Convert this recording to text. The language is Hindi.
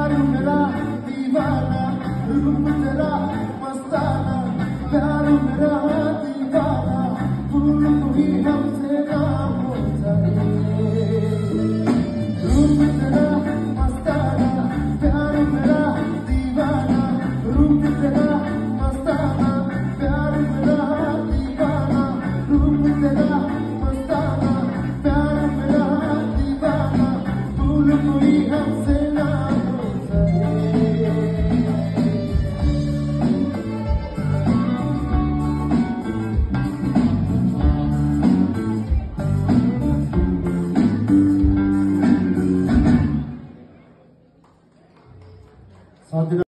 प्यार मेरा दीवाना, रूप तेरा मस्ताना, प्यार मेरा दीवाना, भूल कोई हमसे ना हो जाए। रूप तेरा मस्ताना, प्यार मेरा दीवाना, रूप तेरा मस्ताना, प्यार मेरा दीवाना, रूप तेरा मस्ताना, प्यार मेरा दीवाना, भूल कोई हमसे ना हो जाए। साथ